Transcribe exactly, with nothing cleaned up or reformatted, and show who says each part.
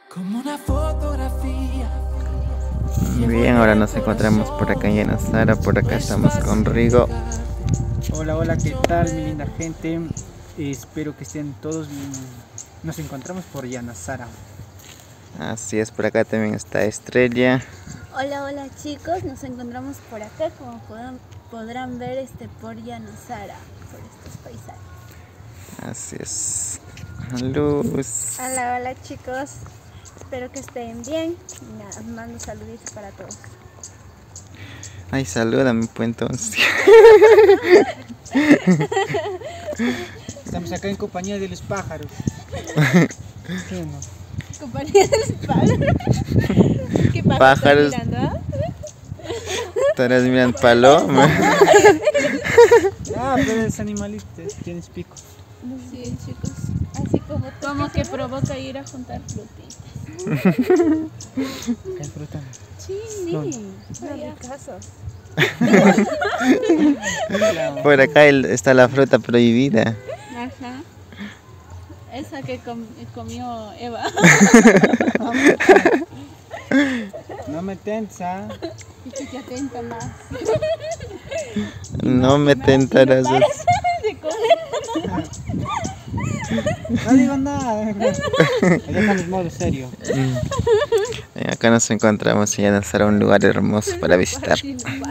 Speaker 1: Como una fotografía.
Speaker 2: Bien, ahora nos encontramos por acá en Yanasara. Por acá estamos con Rigo.
Speaker 3: Hola, hola, ¿qué tal, mi linda gente? Eh, espero que estén todos bien. Nos encontramos por Yanasara.
Speaker 2: Así es, por acá también está Estrella.
Speaker 4: Hola, hola chicos, nos encontramos por acá, como podrán, podrán ver este por Yanasara, por estos paisajes.
Speaker 2: Así es. Luz.
Speaker 4: Hola, hola chicos, espero que estén bien. Y nada, mando saluditos para todos.
Speaker 2: Ay, salúdame pues entonces.
Speaker 3: Estamos acá en compañía de los pájaros. ¿Qué no?
Speaker 4: Compañía de los pájaros. ¿Qué pájaro
Speaker 2: Pájaros.
Speaker 4: estás mirando? ¿Ah?
Speaker 2: Estarás mirando paloma.
Speaker 3: Ah, pero es animalito, tienes pico.
Speaker 4: Sí, chicos, así como como que provoca ir a juntar frutitas.
Speaker 3: ¿Qué fruta?
Speaker 4: Sí, sí, casos.
Speaker 2: Por acá el- está la fruta prohibida.
Speaker 4: Ajá. Esa que com- comió Eva.
Speaker 3: No me tensa.
Speaker 4: Y que te atenta más.
Speaker 2: No me tentarás.
Speaker 4: De comer.
Speaker 3: No digo nada. Déjame modo serio.
Speaker 2: Acá nos encontramos en Yanasara, un lugar hermoso para visitar.
Speaker 4: Compartir